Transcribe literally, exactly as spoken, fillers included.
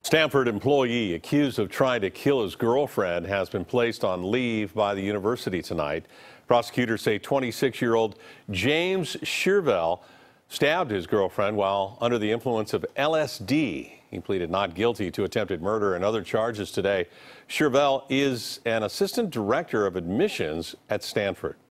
Stanford employee accused of trying to kill his girlfriend has been placed on leave by the university tonight. Prosecutors say twenty-six-year-old James Shervell stabbed his girlfriend while under the influence of L S D. He pleaded not guilty to attempted murder and other charges today. Shervell is an assistant director of admissions at Stanford.